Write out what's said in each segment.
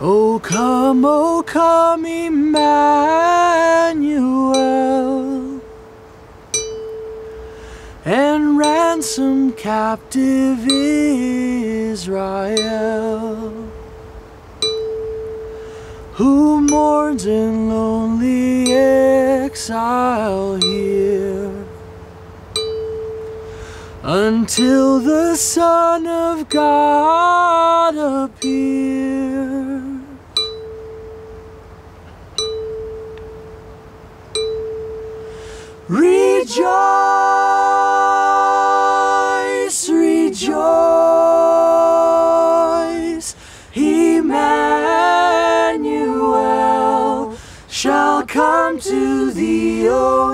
O come, Emmanuel, and ransom captive Israel, who mourns in lonely exile here, until the Son of God appears. Rejoice, rejoice, Emmanuel shall come to thee, O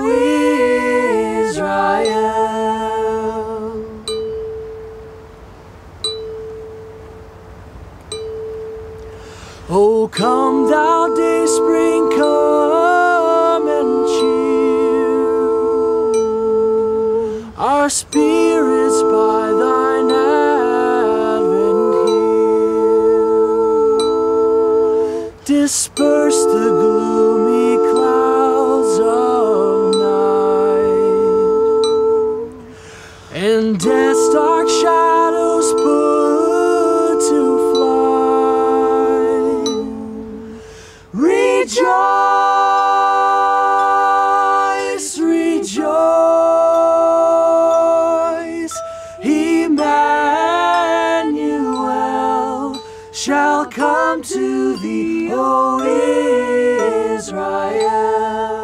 Israel. O come thou dayspring, come and cheer our spirits by thine advent here. Disperse the gloomy clouds of night, and death's dark shadows put to flight. Rejoice, rejoice, Emmanuel shall come to thee, O Israel.